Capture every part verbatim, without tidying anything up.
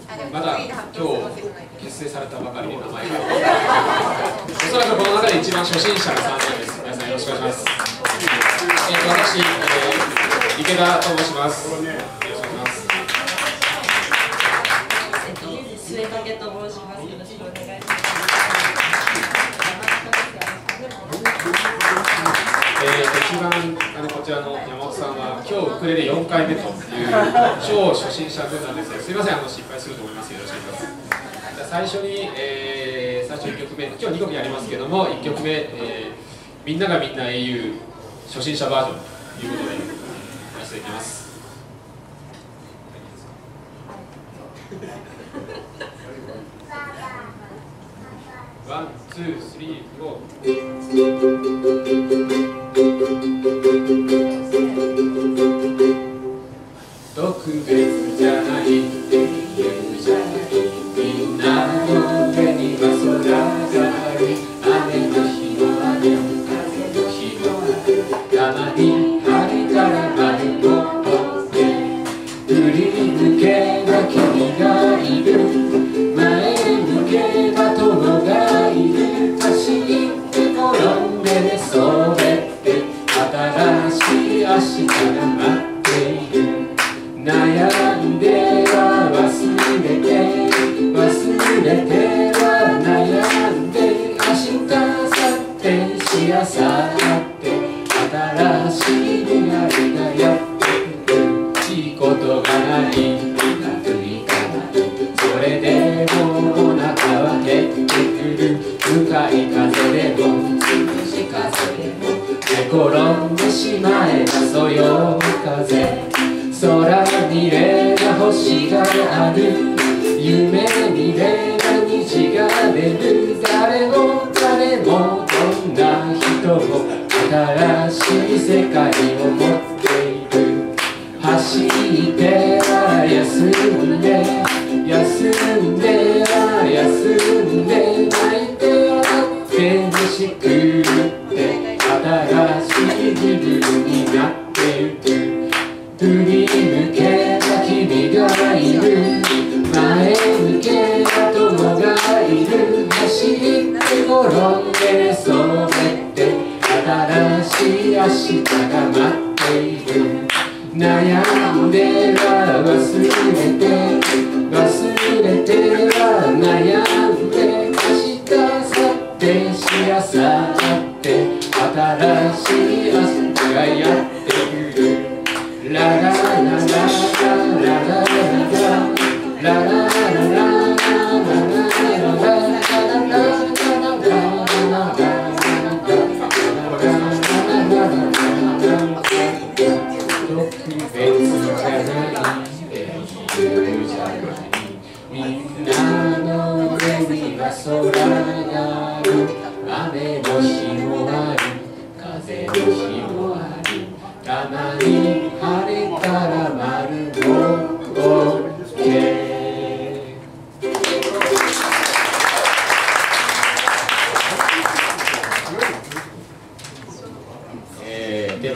まだ今日結成されたばかりで名前がおそらくこの中で一番初心者のさんにんです。皆さんよろしくお願いします。えー、私、えー、池田と申します。よろしくお願いします。 末竹と申します。よろしくお願いします。 えー、一番あのこちらの山本さんは今日ウクレレよんかいめという超初心者分なんですが、すみません、あの失敗すると思いますけどよろしくお願いします。じゃあ最初に、えー、最初いっきょくめ、今日にきょくやりますけども、いっきょくめ、えー、みんながみんな英雄初心者バージョンということでやらせていきます。ワン、ツー、スリー、フォー。特別じゃないって言うじゃない、みんなの上には空がある、雨の日も雨も風の日もある、たまに晴れたら丸ごとって振り向けば君がいる、前向けば友がいる、走って転んで寝そべって新しい明日が待っている、悩んでは忘れて忘れては悩んで、明日去ってしあさって新しい出会いがやってくる、いいことがない日が降りかない、それでもお腹は減ってくる、向かい風でもつし風でも寝転んでしまえばそよ風、空見れば星がある、夢見れば虹が出る、誰も誰もどんな人も新しい世界を持っている、走っては休んで休んでは休んで、泣いて笑って飯食って新しい自分になってゆく、振り向けば君がいる、前向けば友がいる、走って転んで寝そべって新しい明日が待っている、悩んでは忘れて忘れては悩んで、明日去ってしあさって新しい明日がやってくる、ララララララララララララみんなの上には空がある、雨の日もある、風の日もある、たまに晴れたら丸ごとけ。えー、では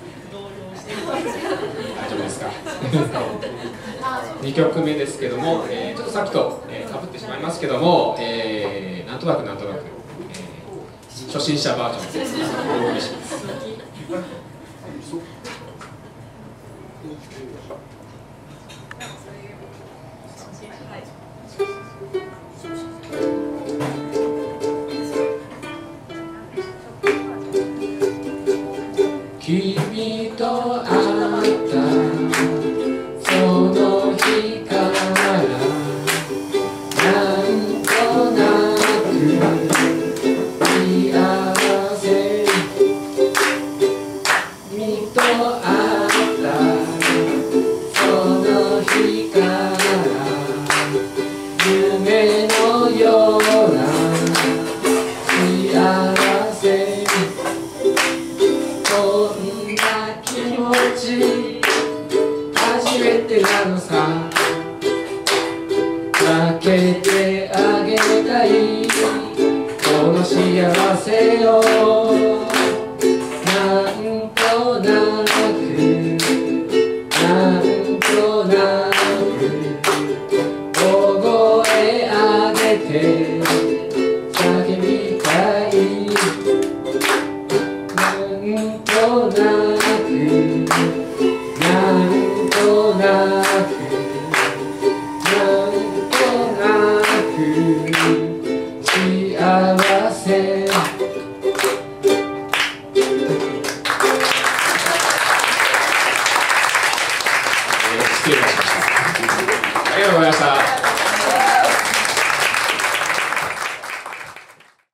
大丈夫ですかにきょくめですけども、えー、ちょっとさっきと、えー、かぶってしまいますけども、えー、なんとなくなんとなく、えー、初心者バージョンでお送りします。君と会ったその日からなんとなく幸せ、君と会ったその日から夢のような幸せ、こんな気持ち初めてなのさ、分けてあげたいこの幸せを、なんとなくなんとなくような